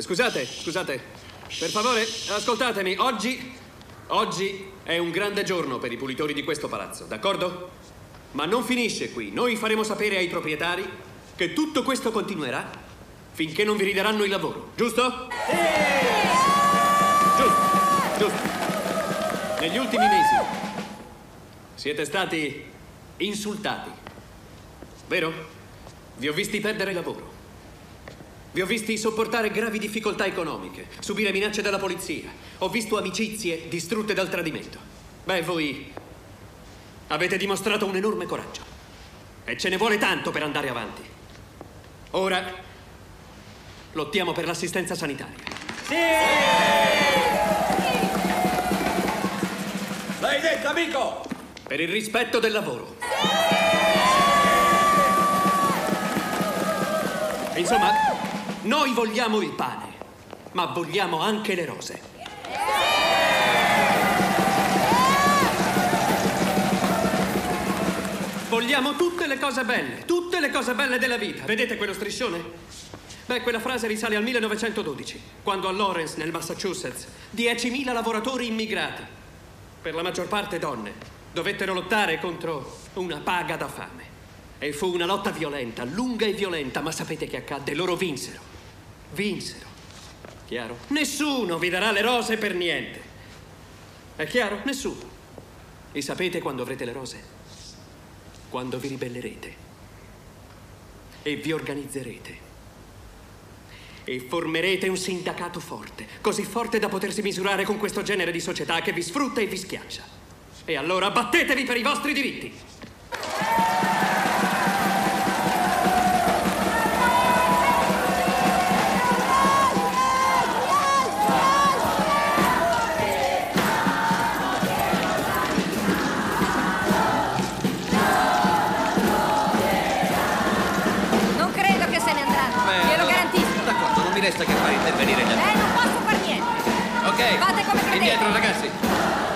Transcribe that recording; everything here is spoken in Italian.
Scusate. Per favore, ascoltatemi. Oggi è un grande giorno per i pulitori di questo palazzo, d'accordo? Ma non finisce qui. Noi faremo sapere ai proprietari che tutto questo continuerà finché non vi ridaranno il lavoro, giusto? Sì! Giusto. Negli ultimi mesi siete stati insultati, vero? Vi ho visti perdere lavoro. Vi ho visti sopportare gravi difficoltà economiche, subire minacce dalla polizia. Ho visto amicizie distrutte dal tradimento. Beh, voi avete dimostrato un enorme coraggio. E ce ne vuole tanto per andare avanti. Ora lottiamo per l'assistenza sanitaria. Sì! L'hai detto, amico! Per il rispetto del lavoro. Insomma, noi vogliamo il pane, ma vogliamo anche le rose. Vogliamo tutte le cose belle della vita. Vedete quello striscione? Beh, quella frase risale al 1912, quando a Lawrence, nel Massachusetts, 10.000 lavoratori immigrati, per la maggior parte donne, dovettero lottare contro una paga da fame. E fu una lotta violenta, lunga e violenta, ma sapete che accadde? Loro vinsero. Chiaro? Nessuno vi darà le rose per niente. È chiaro? Nessuno. E sapete quando avrete le rose? Quando vi ribellerete. E vi organizzerete. E formerete un sindacato forte, così forte da potersi misurare con questo genere di società che vi sfrutta e vi schiaccia. E allora battetevi per i vostri diritti. Resta che far intervenire già. Non posso far niente. Ok. Fate come credete. Indietro, ragazzi.